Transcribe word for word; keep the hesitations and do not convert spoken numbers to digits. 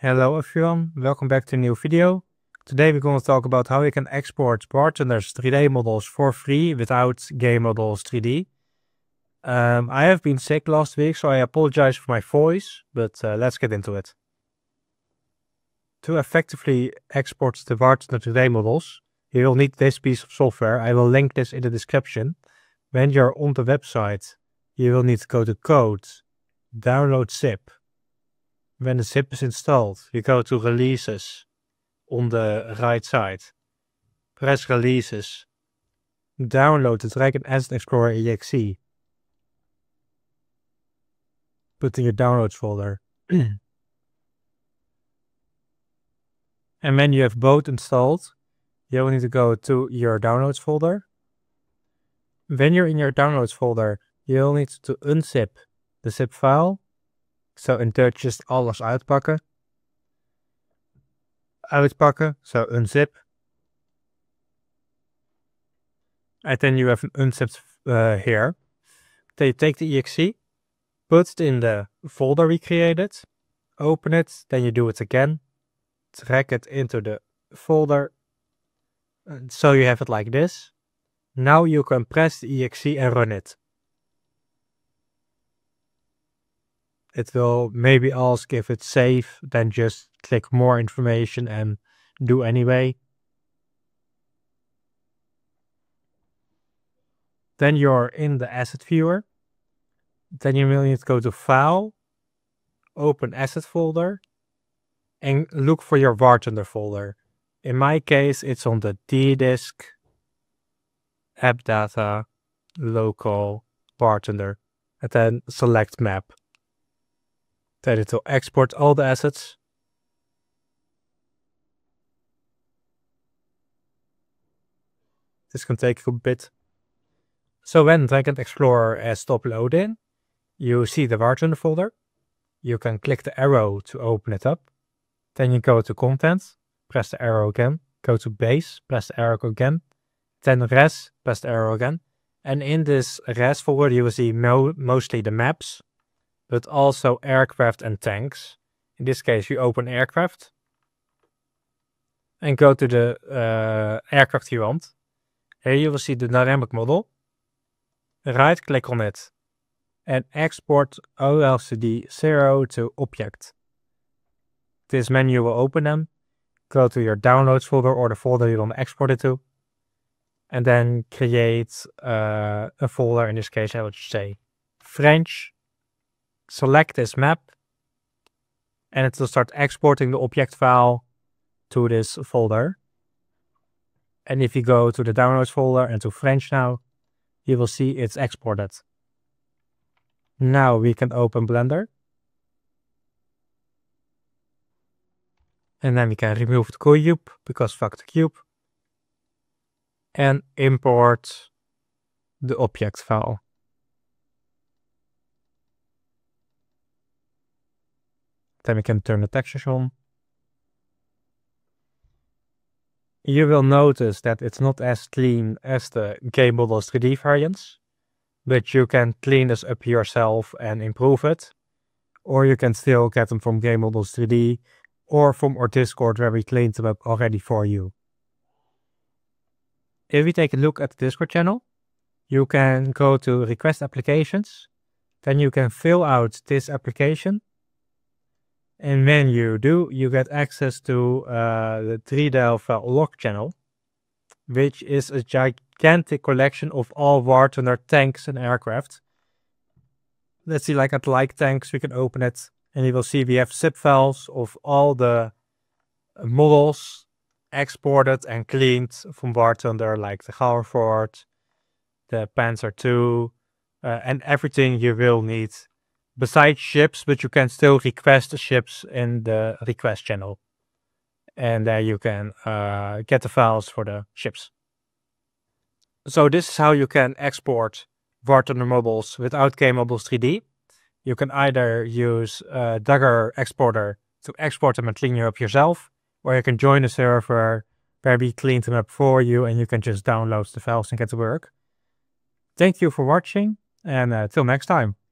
Hello everyone, welcome back to a new video. Today we're going to talk about how you can export bartenders three D models for free without GameModels three D. Um, I have been sick last week, so I apologize for my voice, but uh, let's get into it. To effectively export the bartender three D models, you will need this piece of software. I will link this in the description. When you're on the website, you will need to go to Code, Download Zip. When the zip is installed, you go to Releases on the right side. Press Releases. Download the Dagor Asset Explorer E X E. Put in your downloads folder. And when you have both installed, you will need to go to your downloads folder. When you're in your downloads folder, you'll need to unzip the zip file. So in Dutch just alles uitpakken. Uitpakken, so unzip. And then you have an unzipped uh, here. Then you take the E X E, put it in the folder we created, open it, then you do it again, drag it into the folder, and so you have it like this. Now you can press the E X E and run it. It will maybe ask if it's safe, then just click more information and do anyway. Then you're in the asset viewer. Then you will need to go to File, Open Asset folder, and look for your bartender folder. In my case, it's on the D disk, App Data, Local, Bartender, and then select Map. Then it will export all the assets. This can take a bit. So when Dagor Explorer has stopped loading, you see the bartender folder. You can click the arrow to open it up. Then you go to Content, press the arrow again. Go to Base, press the arrow again. Then Res, press the arrow again. And in this Res folder you will see mo mostly the maps, but also aircraft and tanks. In this case, you open aircraft and go to the uh, aircraft you want. Here you will see the dynamic model. Right click on it and export O L C D zero to object. This menu will open them. Go to your downloads folder or the folder you want to export it to. And then create uh, a folder. In this case, I would say French. Select this map and it will start exporting the object file to this folder. And if you go to the downloads folder and to French now, you will see it's exported. Now we can open Blender. And then we can remove the cube because fuck the cube. And import the object file. Then we can turn the textures on. You will notice that it's not as clean as the GameModels three D variants, but you can clean this up yourself and improve it. Or you can still get them from GameModels three D or from our Discord where we cleaned them up already for you. If we take a look at the Discord channel, you can go to Request Applications. Then you can fill out this application. And when you do, you get access to uh, the three D Alpha log channel, which is a gigantic collection of all bartender tanks and aircraft. Let's see, like at like tanks, we can open it, and you will see we have zip files of all the models exported and cleaned from bartender, like the Halford, the Panzer two, uh, and everything you will need. Besides ships, but you can still request the ships in the request channel. And there you can uh, get the files for the ships. So this is how you can export bartender models without GameModels three D. You can either use uh, Dagor Explorer to export them and clean them up yourself, or you can join a server where we clean them up for you and you can just download the files and get to work. Thank you for watching, and uh, till next time.